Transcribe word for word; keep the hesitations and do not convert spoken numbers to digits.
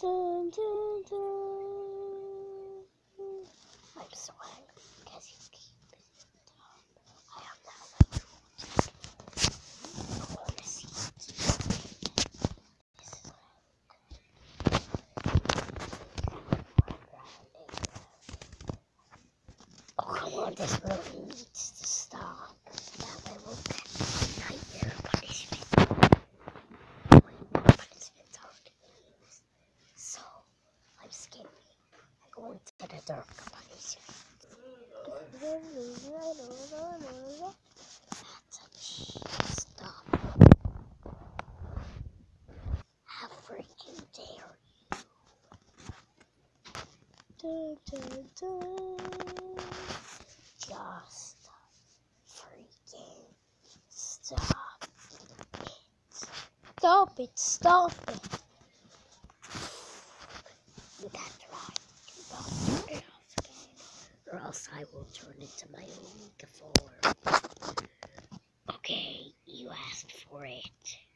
dun, dun, dun. I'm so angry because he's keeping it down. I am now I want to see it. This is oh, come on, this movie needs to stop. Now I will get nightmare punishment. Punishment's already used. So, I'm scared. I'm going to the dark punishment. Stop. How freaking dare you? Dun, dun, dun. Just freaking stop it. Stop it, stop it. That's right. Do not turn it off again, or else I will turn it to my own form. Okay, you asked for it.